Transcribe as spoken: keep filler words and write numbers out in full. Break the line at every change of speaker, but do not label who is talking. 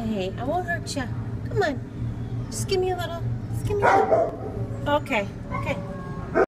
Hey, I won't hurt you. Come on. Just give me a little. Just give me a little. Okay. Okay.